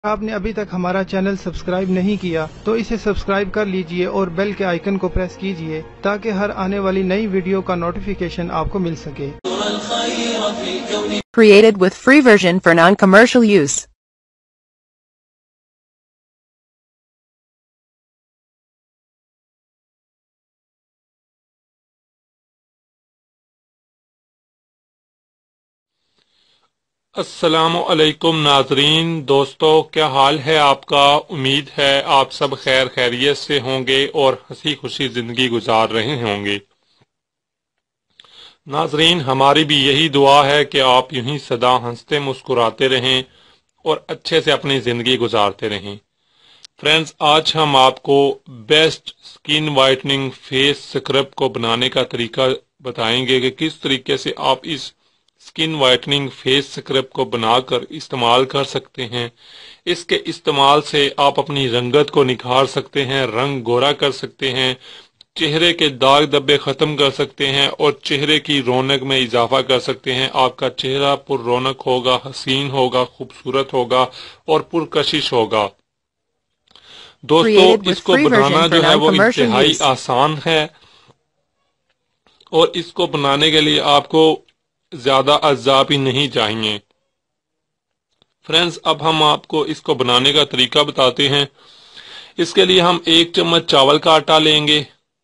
आपने अभी तक हमारा चैनल सब्सक्राइब नहीं किया तो इसे सब्सक्राइब कर लीजिए और बेल के आइकन को प्रेस कीजिए ताकि हर आने वाली नई वीडियो का नोटिफिकेशन आपको मिल सके। Created with free version for non-commercial use. अस्सलामु अलैकुम नाजरीन, दोस्तों क्या हाल है आपका। उम्मीद है आप सब खैर खैरियत से होंगे और हंसी खुशी जिंदगी गुजार रहे होंगे। नाजरीन, हमारी भी यही दुआ है कि आप यूं ही सदा हंसते मुस्कुराते रहें और अच्छे से अपनी जिंदगी गुजारते रहें। फ्रेंड्स, आज हम आपको best skin whitening face scrub को बनाने का तरीका बताएंगे कि किस तरीके से आप इस स्किन वाइटनिंग फेस स्क्रब को बनाकर इस्तेमाल कर सकते हैं। इसके इस्तेमाल से आप अपनी रंगत को निखार सकते हैं, रंग गोरा कर सकते हैं, चेहरे के दाग धब्बे खत्म कर सकते हैं और चेहरे की रौनक में इजाफा कर सकते हैं। आपका चेहरा पुर रौनक होगा, हसीन होगा, खूबसूरत होगा और पुरकशिश होगा। दोस्तों, इसको बनाना जो है वो इंतहाई आसान है और इसको बनाने के लिए आपको ज्यादा अज्जा भी नहीं चाहिए। फ्रेंड्स, अब हम आपको इसको बनाने का तरीका बताते हैं। इसके लिए हम 1 चम्मच चावल का आटा लेंगे,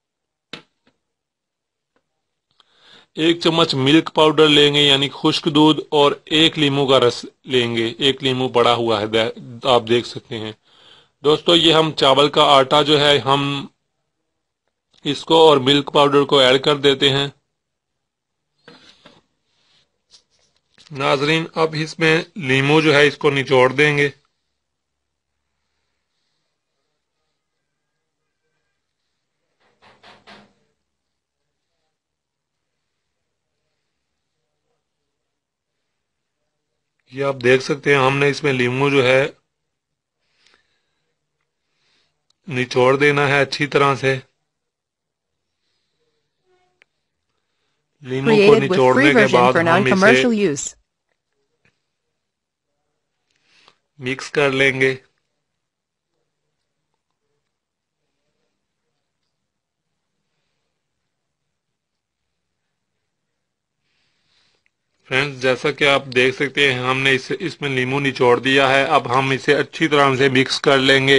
1 चम्मच मिल्क पाउडर लेंगे यानी खुश्क दूध और 1 लीमू का रस लेंगे। 1 लीमू पड़ा हुआ है, आप देख सकते हैं। दोस्तों, ये हम चावल का आटा जो है हम इसको और मिल्क पाउडर को ऐड कर देते हैं। नाजरीन, अब इसमें लीमू जो है इसको निचोड़ देंगे। ये आप देख सकते हैं, हमने इसमें लीमू जो है निचोड़ देना है अच्छी तरह से। लीमू को निचोड़ने के बाद हम इसे मिक्स कर लेंगे। फ्रेंड्स, जैसा कि आप देख सकते हैं, हमने इसमें लीमू निचोड़ दिया है। अब हम इसे अच्छी तरह से मिक्स कर लेंगे।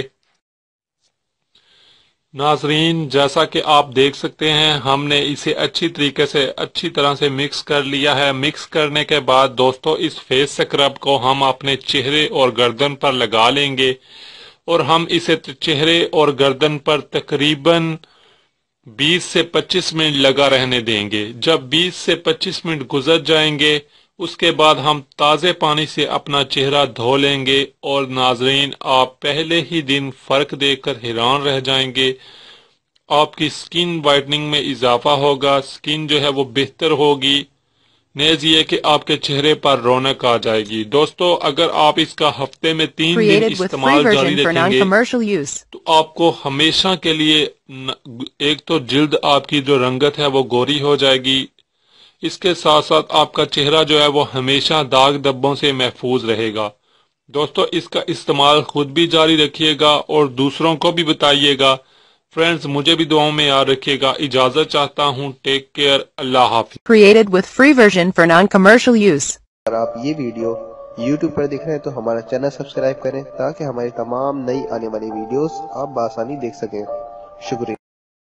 नाजरीन, जैसा कि आप देख सकते हैं, हमने इसे अच्छी तरह से मिक्स कर लिया है। मिक्स करने के बाद दोस्तों, इस फेस स्क्रब को हम अपने चेहरे और गर्दन पर लगा लेंगे और हम इसे चेहरे और गर्दन पर तकरीबन 20 से 25 मिनट लगा रहने देंगे। जब 20 से 25 मिनट गुजर जाएंगे, उसके बाद हम ताज़े पानी से अपना चेहरा धो लेंगे और नाजरीन, आप पहले ही दिन फर्क देखकर हैरान रह जाएंगे। आपकी स्किन वाइटनिंग में इजाफा होगा, स्किन जो है वो बेहतर होगी, नेज़ ये कि आपके चेहरे पर रौनक आ जाएगी। दोस्तों, अगर आप इसका हफ्ते में 3 दिन इस्तेमाल जारी रखेंगे तो आपको हमेशा के लिए एक तो जिल्द आपकी जो रंगत है वो गोरी हो जाएगी, इसके साथ साथ आपका चेहरा जो है वो हमेशा दाग धब्बों से महफूज रहेगा। दोस्तों, इसका इस्तेमाल खुद भी जारी रखिएगा और दूसरों को भी बताइएगा। फ्रेंड्स, मुझे भी दुआओं में याद रखिएगा। इजाजत चाहता हूँ। Take care. अल्लाह हाफिज। Created with free version for non-commercial use. अगर आप ये वीडियो YouTube पर देख रहे हैं तो हमारा चैनल सब्सक्राइब करें ताकि हमारी तमाम नई आने वाली वीडियोस आप बआसानी देख सकें। शुक्रिया।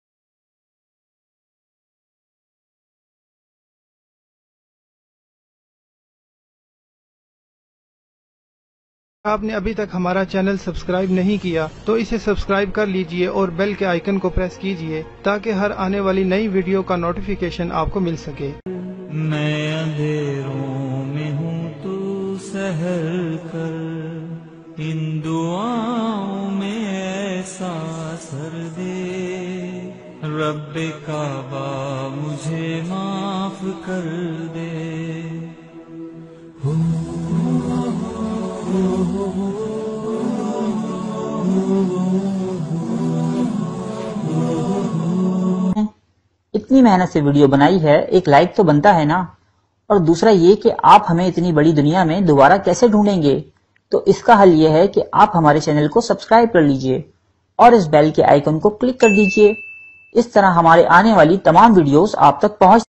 आपने अभी तक हमारा चैनल सब्सक्राइब नहीं किया तो इसे सब्सक्राइब कर लीजिए और बेल के आइकन को प्रेस कीजिए ताकि हर आने वाली नई वीडियो का नोटिफिकेशन आपको मिल सके। मैं अंधेरों में हूँ, तू सहर कर, इन दुआओं में ऐसा असर दे, रब्बे काबा मुझे माफ कर दे। इतनी मेहनत से वीडियो बनाई है, एक लाइक तो बनता है ना। और दूसरा ये कि आप हमें इतनी बड़ी दुनिया में दोबारा कैसे ढूंढेंगे। تو اس کا حل یہ ہے کہ آپ ہمارے چینل کو سبسکرائب کر لیجئے اور اس بیل کے آئیکن کو کلک کر دیجئے۔ اس طرح ہمارے آنے والی تمام ویڈیوز آپ تک پہنچ